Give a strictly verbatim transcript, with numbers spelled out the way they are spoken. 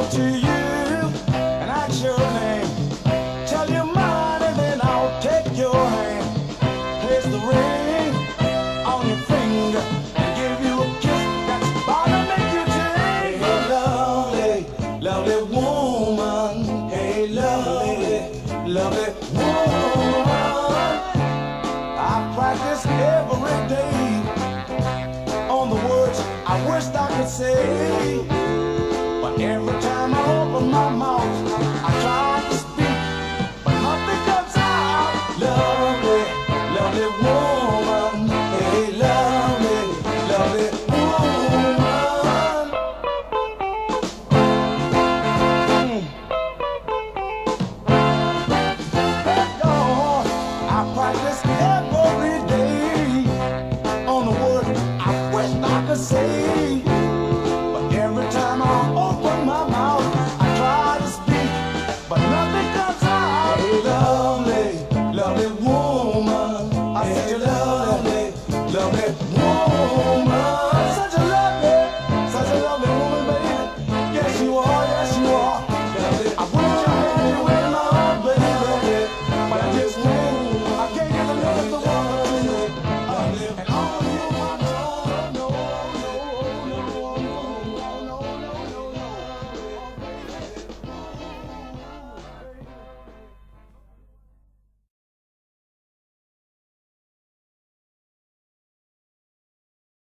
up to you and ask your name. Tell your mind and then I'll take your hand. Place the ring on your finger and give you a kiss that's bound to make you take. Hey, lovely, lovely woman. Hey, lovely, lovely woman. I practice every day on the words I wished I could say, but every time I open my mouth